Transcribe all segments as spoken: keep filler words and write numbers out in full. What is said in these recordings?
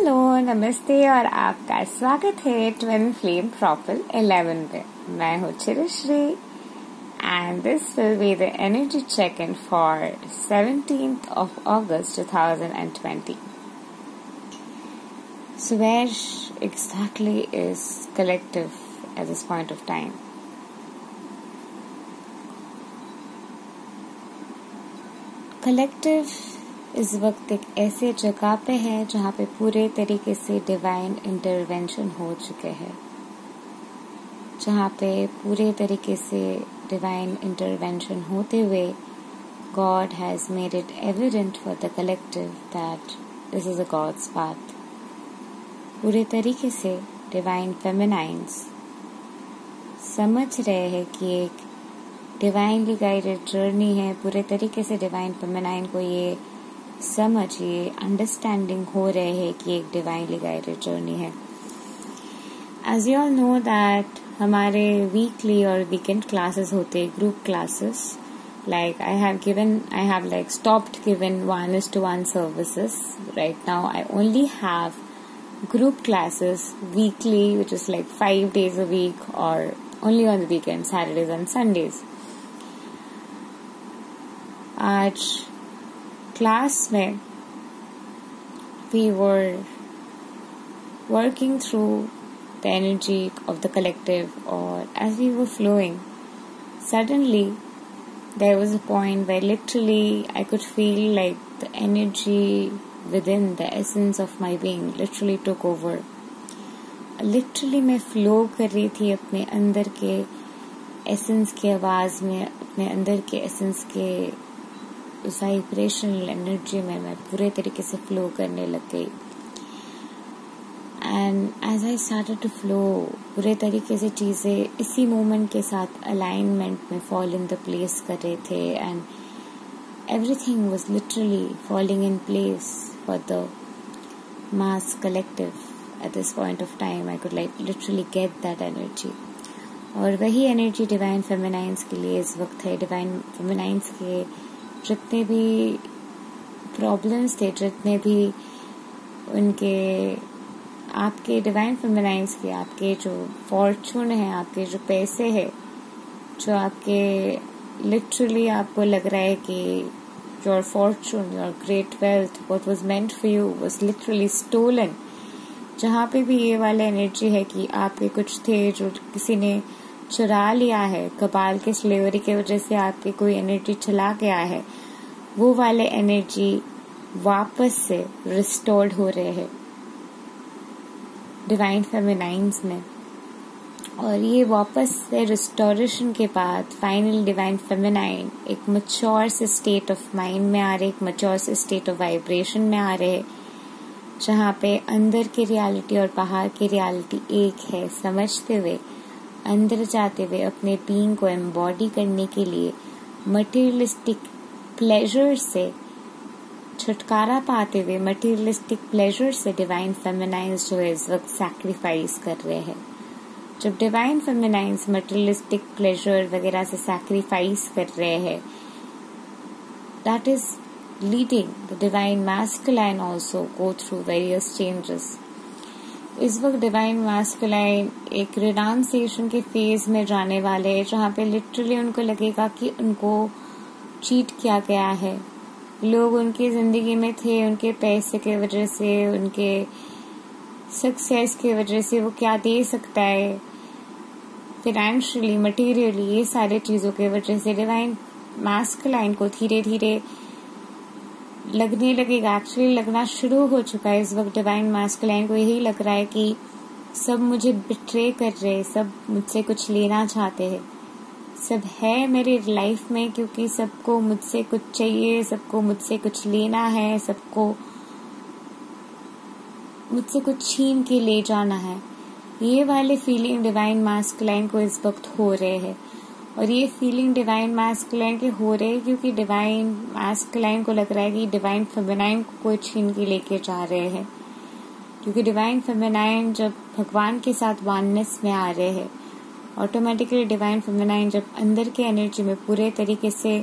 Hello, नमस्ते और आपका स्वागत है ट्विन फ्लेम प्रॉपल इलेवन पे। मैं हूँ Chirashree and this will be the energy check in for seventeenth of August twenty twenty. So where exactly is collective at this point of time? Collective इस वक्त एक ऐसे जगह पे है जहाँ पे पूरे तरीके से डिवाइन इंटरवेंशन हो चुके हैं, जहाँ पे पूरे तरीके से डिवाइन इंटरवेंशन होते हुए God has made it evident for the collective that this is a God's path. पूरे तरीके से डिवाइन फेमिनाइंस समझ रहे हैं कि एक डिवाइनली गाइडेड जर्नी है। पूरे तरीके से डिवाइन फेमिनाइन को ये समझ, ये अंडरस्टैंडिंग हो रहे है कि एक डिवाइनली गाइडेड जर्नी है। As you all know that हमारे वीकली और वीकेंड क्लासेस होते, group classes. Like I have given I have like stopped given one is to one services right now. I only have group classes weekly, which is like five days a week or only on the weekends, Saturdays and Sundays. आज class में we were working through the energy of the collective, or as we were flowing, suddenly there was a point where literally I could feel like the energy within the essence of my being literally took over. Literally मैं flow कर रही थी अपने अंदर के essence के आवाज में, अपने अंदर के essence के vibrational energy में मैं पूरे तरीके से flow करने लग गई। And as I started to flow, पूरे तरीके से चीजें इसी moment के साथ alignment में fall in the place कर रहे थे, and everything was literally falling in place for the mass collective at this point of time. I could like literally get that energy. और वही energy divine feminines के लिए इस वक्त है। divine feminines के जितने भी problems थे, जितने भी उनके आपके divine feminines के आपके जो fortune है, आपके जो पैसे है, जो आपके literally आपको लग रहा है कि your fortune, your great wealth, what was meant for you was literally stolen. जहाँ पे भी ये वाला एनर्जी है कि आपके कुछ थे जो किसी ने चुरा लिया है, कबाल के स्लेवरी के वजह से आपके कोई एनर्जी चला गया है, वो वाले एनर्जी वापस से रिस्टोर्ड हो रहे हैं डिवाइन फेमिनाइंस में। और ये वापस से रिस्टोरेशन के बाद फाइनल डिवाइन फेमिनाइन एक मैच्योर से स्टेट ऑफ माइंड में आ रहे, एक मैच्योर से स्टेट ऑफ वाइब्रेशन में आ रहे, जहाँ पे अंदर की रियलिटी और बाहर की रियलिटी एक है, समझते हुए अंदर जाते हुए अपने बीइंग को एम्बॉडी करने के लिए मटेरियलिस्टिक प्लेजर से छुटकारा पाते हुए मटेरियलिस्टिक प्लेजर से डिवाइन फेमिनाइंस जो है इस वक्त सैक्रिफाइस कर रहे हैं। जब डिवाइन फेमिनाइंस मटेरियलिस्टिक प्लेजर वगैरह से सैक्रिफाइस कर रहे हैं, that is leading the divine masculine also go through various changes. इस वक्त डिवाइन मैस्कुलाइन एक रिनाउंसिएशन के फेज में जाने वाले हैं, जहाँ पे लिटरली उनको लगेगा कि उनको चीट किया गया है। लोग उनकी जिंदगी में थे, उनके पैसे के वजह से, उनके सक्सेस की वजह से वो क्या दे सकता है फाइनेंशियली, मटेरियली, ये सारे चीजों की वजह से डिवाइन मैस्कुलाइन को धीरे धीरे लगने लगेगा, एक्चुअली लगना शुरू हो चुका है। इस वक्त डिवाइन मैस्कुलाइन को यही लग रहा है कि सब मुझे बिट्रे कर रहे, सब मुझसे कुछ लेना चाहते हैं, सब है मेरी लाइफ में क्योंकि सबको मुझसे कुछ चाहिए, सबको मुझसे कुछ लेना है, सबको मुझसे कुछ छीन के ले जाना है। ये वाले फीलिंग डिवाइन मैस्कुलाइन को इस वक्त हो रहे हैं। और ये फीलिंग डिवाइन मैस्कुलाइन के हो रहे हैं क्योंकि डिवाइन मैस्कुलाइन को लग रहा है कि डिवाइन फेमिनाइन को कोई छीन के लेके जा रहे हैं। क्योंकि डिवाइन फेमिनाइन जब भगवान के साथ वननेस में आ रहे हैं, ऑटोमेटिकली डिवाइन फेमिनाइन जब अंदर के एनर्जी में पूरे तरीके से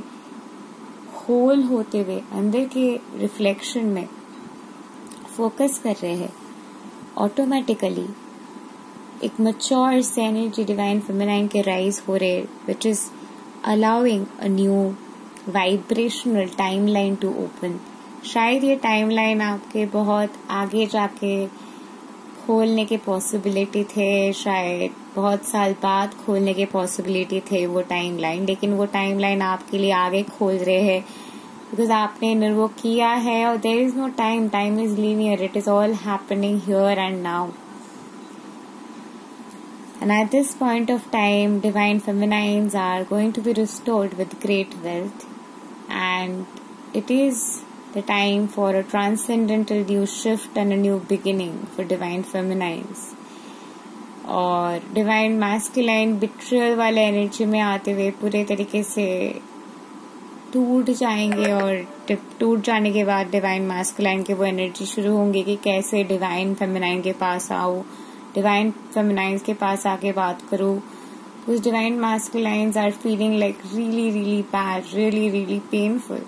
होल होते हुए अंदर के रिफ्लेक्शन में फोकस कर रहे हैं, ऑटोमेटिकली एक मच्योर से एनर्जी डिवाइन फेमिनाइन के राइज हो रहे, which is allowing a new vibrational timeline to open. शायद ये टाइमलाइन आपके बहुत आगे जाके खोलने के पॉसिबिलिटी थे, शायद बहुत साल बाद खोलने के पॉसिबिलिटी थे वो टाइमलाइन, लेकिन वो टाइमलाइन आपके लिए आगे खोल रहे हैं बिकॉज आपने निर्वोक किया है. और there is no time, time is linear, it is all happening here and now. And at this point of time, divine feminines are going to be restored with great wealth, and it is the time for a transcendental new shift and a new beginning for divine feminines. और divine masculine betrayal वाले energy में आते हुए पूरे तरीके से टूट जाएंगे, और टूट जाने के बाद डिवाइन मैस्कुलाइन के वो एनर्जी शुरू होंगी कि कैसे डिवाइन फेमिनाइन के पास आओ, डिवाइन फेमिनाइन्स के पास आके बात करो. कुछ divine masculines are feeling like really really bad, really really painful.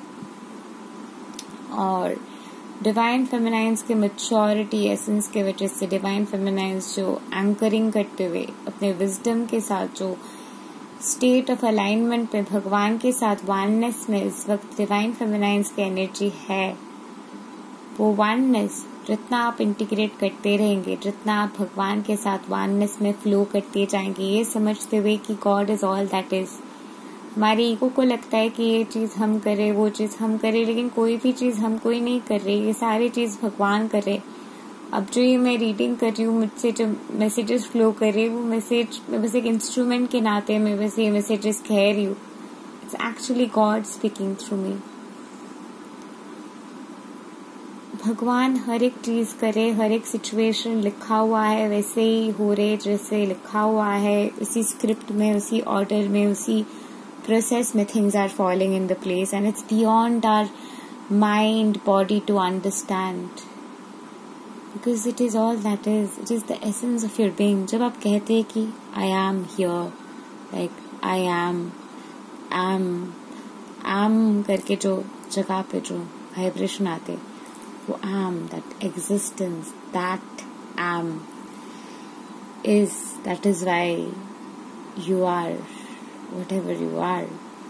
और डिवाइन फेमिनाइन्स के मैच्योरिटी एसेंस के वजह से डिवाइन फेमिनाइन्स जो एंकरिंग करते हुए अपने विजडम के साथ जो स्टेट ऑफ अलाइनमेंट में भगवान के साथ वननेस में इस वक्त डिवाइन फेमिनाइन्स की एनर्जी है, वो वननेस जितना आप इंटीग्रेट करते रहेंगे, जितना आप भगवान के साथ वननेस में फ्लो करते जाएंगे, ये समझते हुए कि God is all that is. हमारे ईगो को लगता है कि ये चीज हम करें, वो चीज हम करें, लेकिन कोई भी चीज हम कोई नहीं कर रहे, ये सारी चीज भगवान कर रहे. अब जो ये मैं रीडिंग कर रही हूँ, मुझसे जो मैसेजेस फ्लो कर रहे, वो मैसेज मैं बस एक इंस्ट्रूमेंट के नाते मैं बस ये मैसेजेस कह रही हूँ. It's actually God speaking through me. भगवान हर एक चीज करे, हर एक सिचुएशन लिखा हुआ है वैसे ही हो रहे जैसे लिखा हुआ है, उसी स्क्रिप्ट में, उसी ऑर्डर में, उसी प्रोसेस में things are falling in the place, and it's beyond our mind body to understand, because it is all that is, it is the essence of your being. जब आप कहते हैं कि I am here, like I am am am करके जो जगह पे जो वाइब्रेशन आते, वो am, that existence, that am is, that is why you are whatever you are.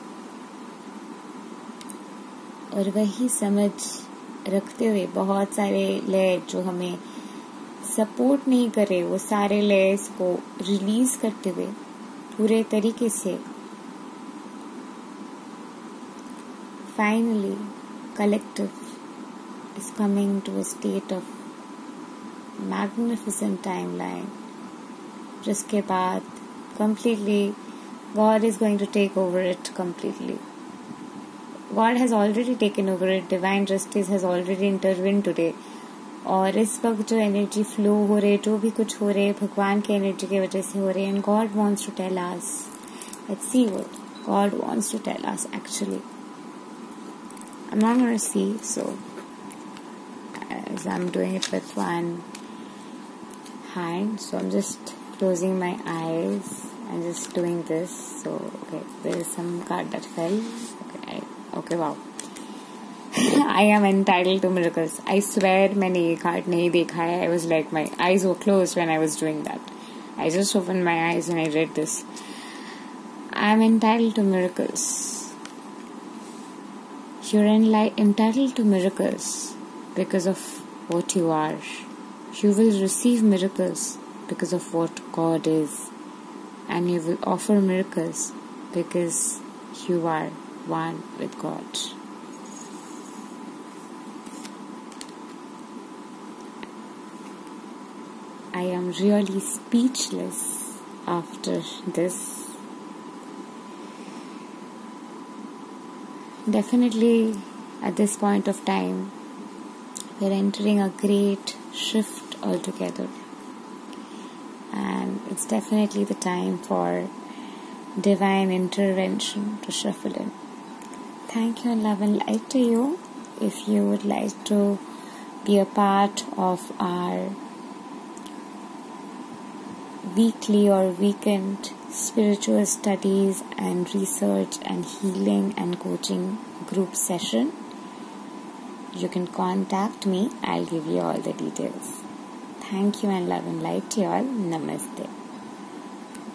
और वही समझ रखते हुए बहुत सारे लय जो हमें सपोर्ट नहीं करे, वो सारे लयस को रिलीज करते हुए पूरे तरीके से finally collective is coming to a state of magnificent timeline, जिसके बाद completely God is going to take over it completely. God has already taken over it. Divine justice has already intervened today. और इस वक्त जो energy flow हो रहे, जो भी कुछ हो रहे, भगवान की एनर्जी की वजह से हो रहे, and God wants to tell us. Let's see what God wants to tell us actually. I'm not going to see, so as I'm doing it with one hand, so I'm just closing my eyes and just doing this. So okay, there is some card that fell. Okay, I, okay, wow. I am entitled to miracles. I swear मैंने ये card नहीं देखा है. I was like, my eyes were closed when I was doing that. I just opened my eyes and I read this. I am entitled to miracles. You're enli- entitled to miracles because of what you are. You will receive miracles because of what God is, and you will offer miracles because you are one with God. I am really speechless after this. Definitely at this point of time, we are entering a great shift altogether, and it's definitely the time for divine intervention to shuffle in. Thank you and love and light to you. If you would like to be a part of our weekly or weekend spiritual studies and research and healing and coaching group session, you can contact me. I'll give you all the details. Thank you and love and light to you all. Namaste.